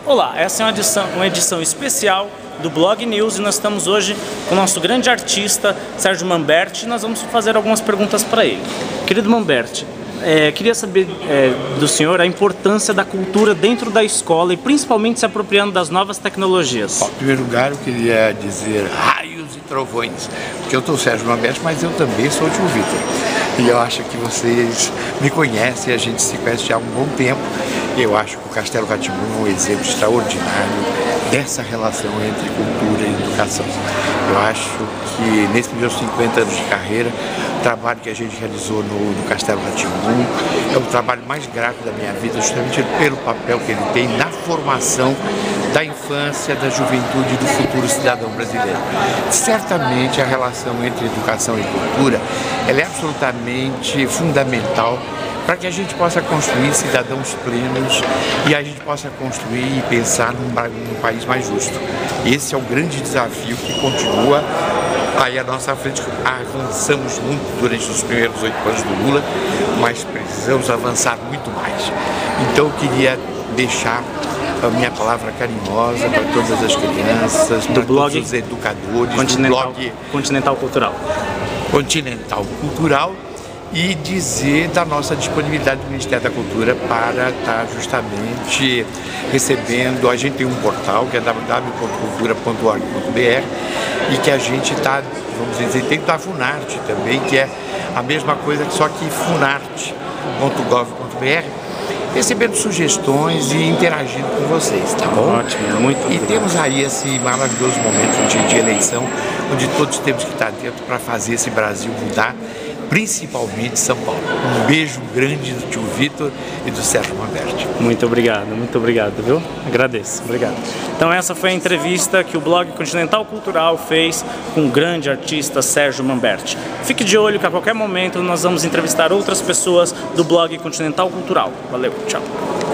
Olá, essa é uma edição especial do Blog News e nós estamos hoje com o nosso grande artista, Sérgio Manberti, e nós vamos fazer algumas perguntas para ele. Querido Manberti, queria saber do senhor a importância da cultura dentro da escola e principalmente se apropriando das novas tecnologias. Em primeiro lugar, eu queria dizer raios e trovões, porque eu sou o Sérgio Manberti, mas eu também sou o tio Vitor. E eu acho que vocês me conhecem, a gente se conhece já há um bom tempo. Eu acho que o Castelo Rá-Tim-Bum é um exemplo extraordinário dessa relação entre cultura e educação. Eu acho que nesses meus 50 anos de carreira, o trabalho que a gente realizou no Castelo Rá-Tim-Bum é o trabalho mais grato da minha vida, justamente pelo papel que ele tem na formação da infância, da juventude e do futuro cidadão brasileiro. Certamente a relação entre educação e cultura ela é absolutamente fundamental para que a gente possa construir cidadãos plenos e a gente possa construir e pensar num país mais justo. Esse é o grande desafio que continua aí à nossa frente. Avançamos muito durante os primeiros 8 anos do Lula, mas precisamos avançar muito mais. Então eu queria deixar a minha palavra carinhosa para todas as crianças, para todos os educadores do blog Continental Cultural. Continental Cultural, e dizer da nossa disponibilidade do Ministério da Cultura para estar justamente recebendo. A gente tem um portal que é www.cultura.org.br e que a gente está, vamos dizer, tem da Funarte também, que é a mesma coisa, só que funarte.gov.br, recebendo sugestões e interagindo com vocês, tá bom? Ótimo, muito obrigado. E temos aí esse maravilhoso momento de eleição, onde todos temos que estar dentro para fazer esse Brasil mudar, principalmente São Paulo. Um beijo grande do tio Vitor e do Sérgio Manberti. Muito obrigado, viu? Agradeço, obrigado. Então essa foi a entrevista que o blog Continental Cultural fez com o grande artista Sérgio Manberti. Fique de olho que a qualquer momento nós vamos entrevistar outras pessoas do blog Continental Cultural. Valeu, tchau.